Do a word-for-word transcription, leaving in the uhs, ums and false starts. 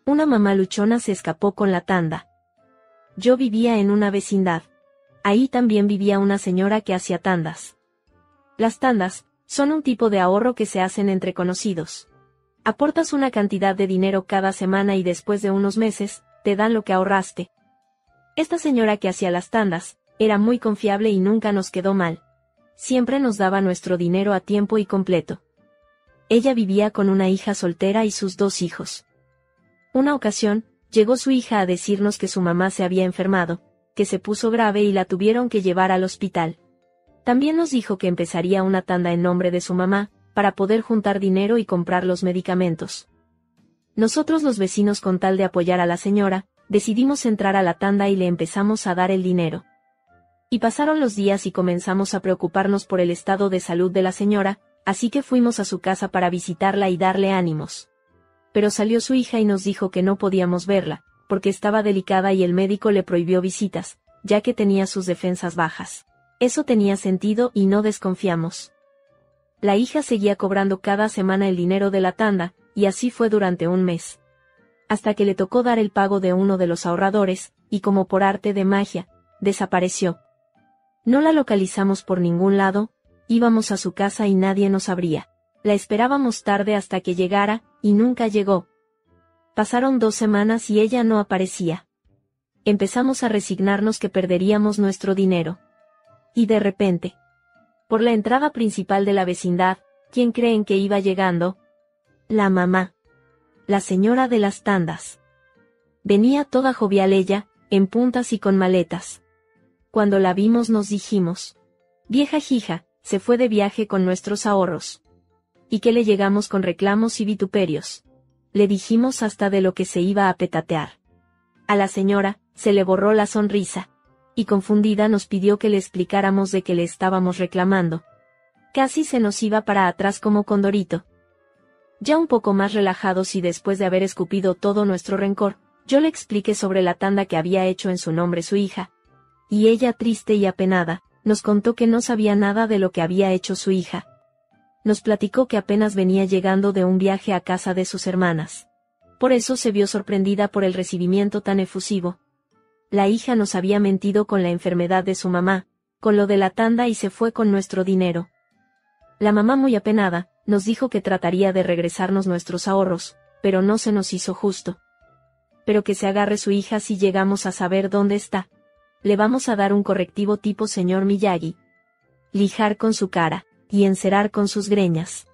Una mamá luchona se escapó con la tanda. Yo vivía en una vecindad. Ahí también vivía una señora que hacía tandas. Las tandas son un tipo de ahorro que se hacen entre conocidos. Aportas una cantidad de dinero cada semana y después de unos meses, te dan lo que ahorraste. Esta señora que hacía las tandas, era muy confiable y nunca nos quedó mal. Siempre nos daba nuestro dinero a tiempo y completo. Ella vivía con una hija soltera y sus dos hijos. Una ocasión, llegó su hija a decirnos que su mamá se había enfermado, que se puso grave y la tuvieron que llevar al hospital. También nos dijo que empezaría una tanda en nombre de su mamá, para poder juntar dinero y comprar los medicamentos. Nosotros los vecinos, con tal de apoyar a la señora, decidimos entrar a la tanda y le empezamos a dar el dinero. Y pasaron los días y comenzamos a preocuparnos por el estado de salud de la señora, así que fuimos a su casa para visitarla y darle ánimos. Pero salió su hija y nos dijo que no podíamos verla, porque estaba delicada y el médico le prohibió visitas, ya que tenía sus defensas bajas. Eso tenía sentido y no desconfiamos. La hija seguía cobrando cada semana el dinero de la tanda, y así fue durante un mes. Hasta que le tocó dar el pago de uno de los ahorradores, y como por arte de magia, desapareció. No la localizamos por ningún lado, íbamos a su casa y nadie nos abría. La esperábamos tarde hasta que llegara, y nunca llegó. Pasaron dos semanas y ella no aparecía. Empezamos a resignarnos que perderíamos nuestro dinero. Y de repente, por la entrada principal de la vecindad, ¿quién creen que iba llegando? La mamá. La señora de las tandas. Venía toda jovial ella, en puntas y con maletas. Cuando la vimos nos dijimos: vieja hija, se fue de viaje con nuestros ahorros. ¿Y qué le llegamos con reclamos y vituperios? Le dijimos hasta de lo que se iba a petatear. A la señora, se le borró la sonrisa. Y confundida nos pidió que le explicáramos de qué le estábamos reclamando. Casi se nos iba para atrás como Condorito. Ya un poco más relajados y después de haber escupido todo nuestro rencor, yo le expliqué sobre la tanda que había hecho en su nombre su hija. Y ella, triste y apenada, nos contó que no sabía nada de lo que había hecho su hija. Nos platicó que apenas venía llegando de un viaje a casa de sus hermanas. Por eso se vio sorprendida por el recibimiento tan efusivo. La hija nos había mentido con la enfermedad de su mamá, con lo de la tanda y se fue con nuestro dinero. La mamá, muy apenada, nos dijo que trataría de regresarnos nuestros ahorros, pero no se nos hizo justo. Pero que se agarre su hija si llegamos a saber dónde está. Le vamos a dar un correctivo tipo señor Miyagi. Lijar con su cara, y encerar con sus greñas.